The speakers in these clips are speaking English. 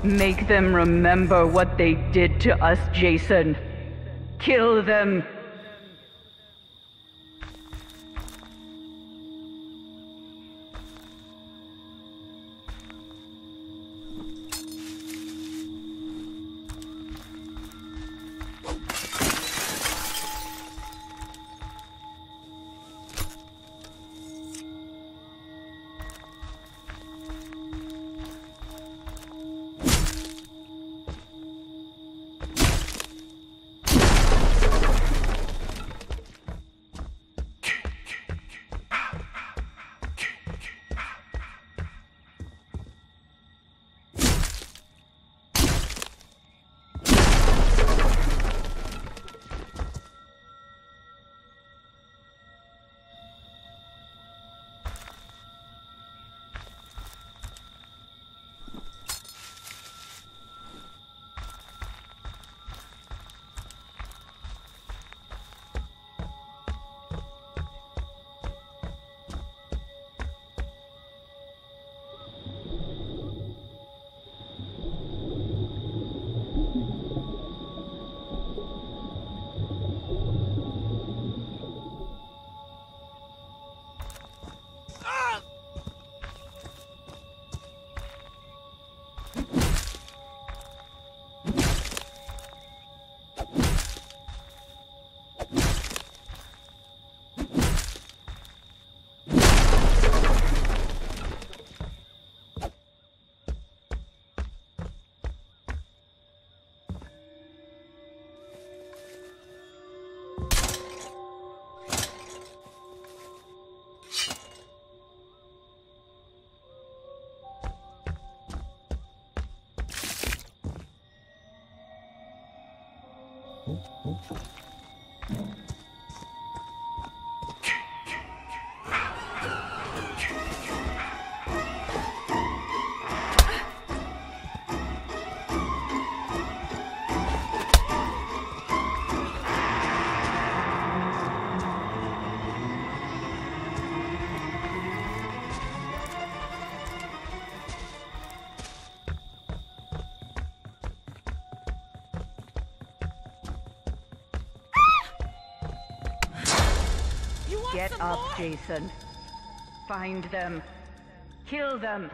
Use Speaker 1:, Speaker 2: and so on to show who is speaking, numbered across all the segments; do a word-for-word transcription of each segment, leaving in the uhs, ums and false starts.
Speaker 1: Make them remember what they did to us, Jason. Kill them. Get up, Jason. Find them. Kill them.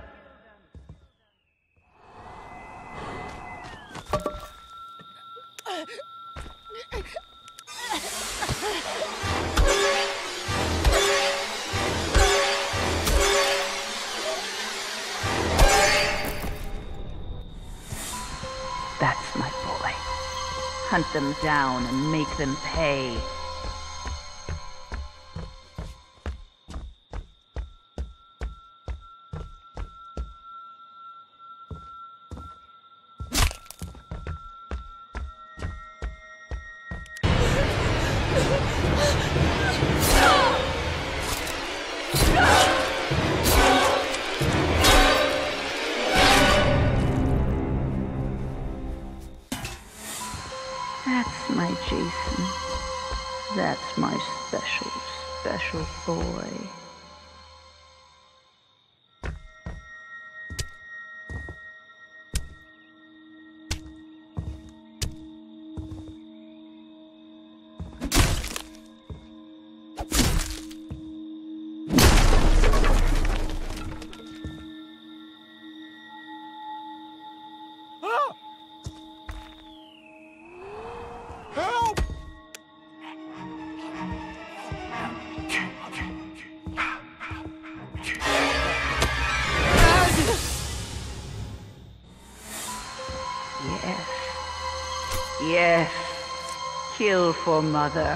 Speaker 1: That's my boy. Hunt them down and make them pay. That's my Jason. That's my special, special boy. Yes. Yes. Kill for Mother.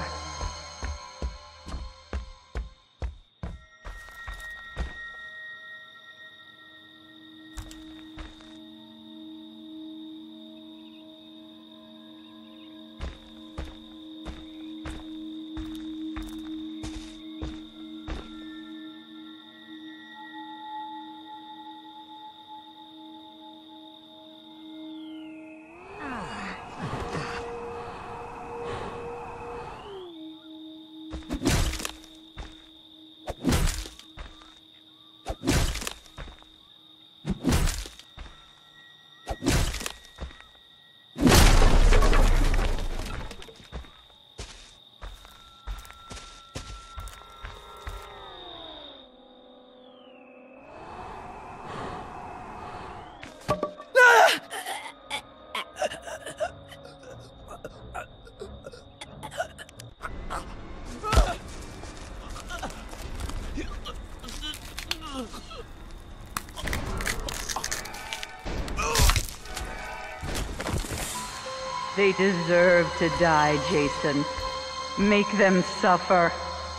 Speaker 1: They deserve to die, Jason. Make them suffer.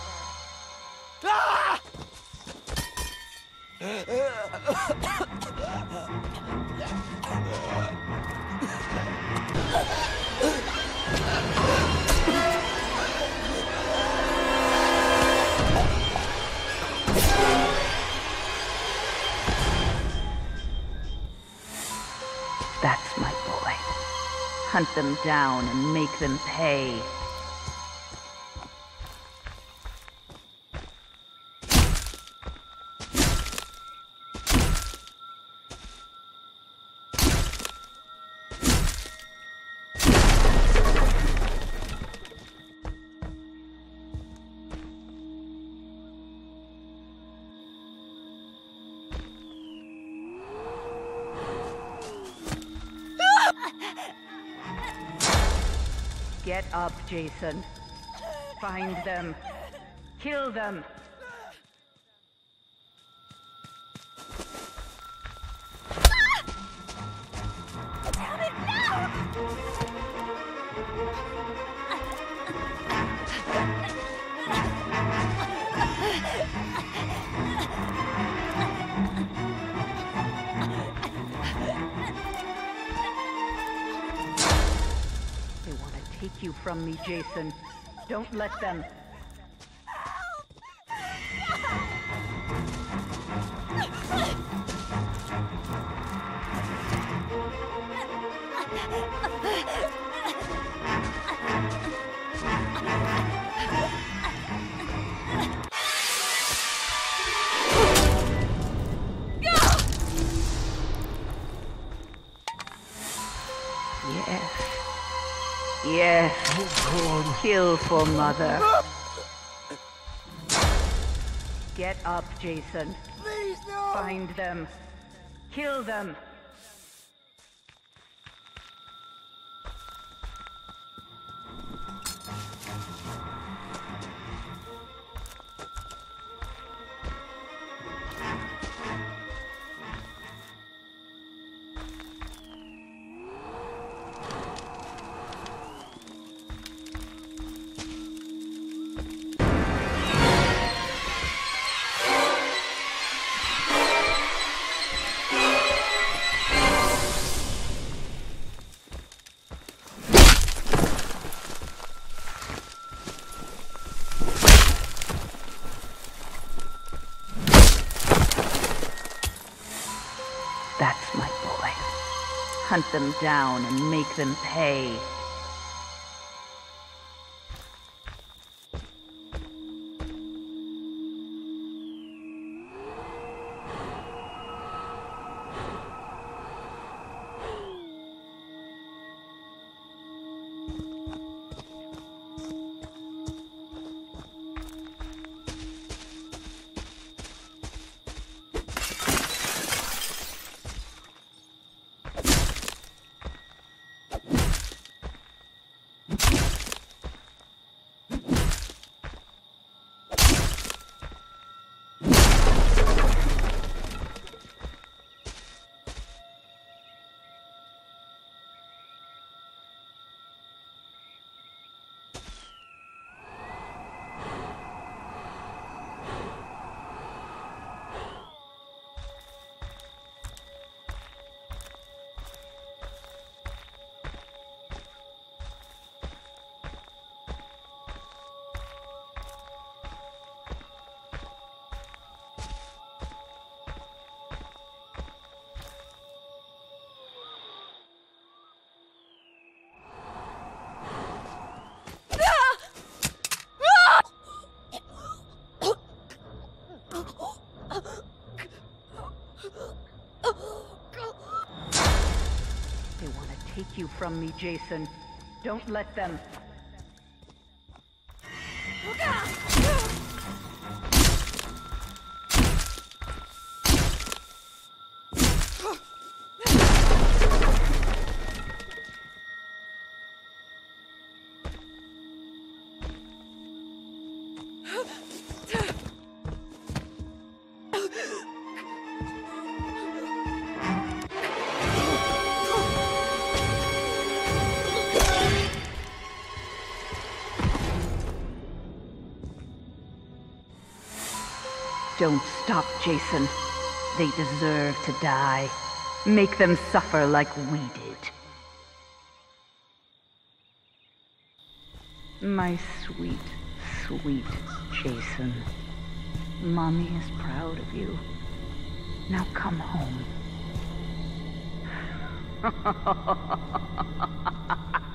Speaker 2: Ah!
Speaker 1: That's my boy. Hunt them down and make them pay. Get up, Jason. Find them. Kill them.
Speaker 3: Damn it, no!
Speaker 1: They want to take you from me, Jason. Don't let them. Yes. Yes.
Speaker 2: Oh, God.
Speaker 1: Kill for Mother. Get up, Jason.
Speaker 2: Please, no!
Speaker 1: Find them. Kill them. That's my boy. Hunt them down and make them pay. They want to take you from me, Jason. Don't let them. Don't stop, Jason. They deserve to die. Make them suffer like we did. My sweet, sweet Jason. Mommy is proud of you. Now come home.